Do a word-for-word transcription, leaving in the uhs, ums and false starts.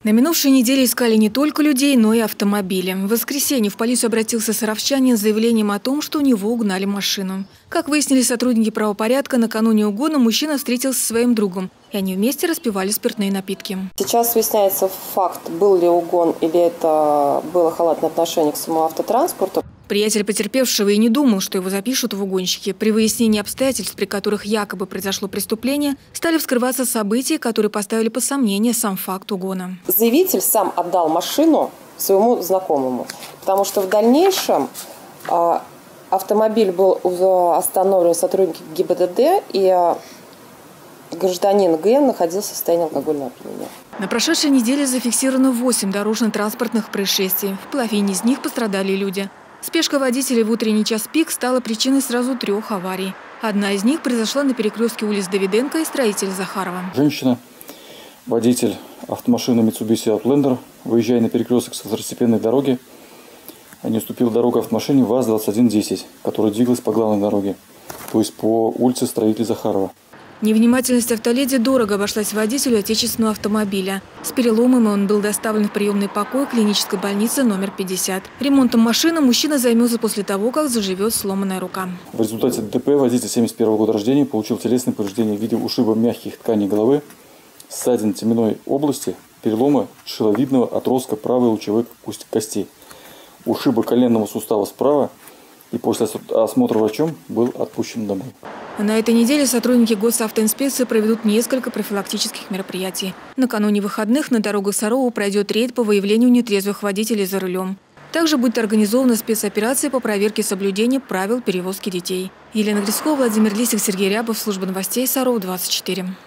На минувшей неделе искали не только людей, но и автомобили. В воскресенье в полицию обратился саровчанин с заявлением о том, что у него угнали машину. Как выяснили сотрудники правопорядка, накануне угона мужчина встретился со своим другом, и они вместе распивали спиртные напитки. Сейчас выясняется факт, был ли угон или это было халатное отношение к самому автотранспорту. Приятель потерпевшего и не думал, что его запишут в угонщики. При выяснении обстоятельств, при которых якобы произошло преступление, стали вскрываться события, которые поставили под сомнение сам факт угона. Заявитель сам отдал машину своему знакомому, потому что в дальнейшем а, автомобиль был остановлен сотрудниками ГИБДД, и а, гражданин Г находился в состоянии алкогольного опьянения. На прошедшей неделе зафиксировано восемь дорожно-транспортных происшествий. В половине из них пострадали люди. Спешка водителей в утренний час пик стала причиной сразу трех аварий. Одна из них произошла на перекрестке улиц Давиденко и Строителя Захарова. Женщина, водитель автомашины Mitsubishi Outlander, выезжая на перекресток со второстепенной дороги, не уступил дорогу автомашине ВАЗ двадцать один десять, которая двигалась по главной дороге, то есть по улице Строителя Захарова. Невнимательность автоледи дорого обошлась водителю отечественного автомобиля. С переломом он был доставлен в приемный покой клинической больницы номер пятьдесят. Ремонтом машины мужчина займется после того, как заживет сломанная рука. В результате ДТП водитель семьдесят первого года рождения получил телесные повреждения в виде ушиба мягких тканей головы, ссадин теменной области, перелома шиловидного отростка правой лучевой кости, ушиба коленного сустава справа, и после осмотра врачом был отпущен домой. На этой неделе сотрудники госавтоинспекции проведут несколько профилактических мероприятий. Накануне выходных на дорогах Сарова пройдет рейд по выявлению нетрезвых водителей за рулем. Также будет организована спецоперация по проверке соблюдения правил перевозки детей. Елена Грицкова, Владимир Лисик, Сергей Рябов, служба новостей Саров двадцать четыре.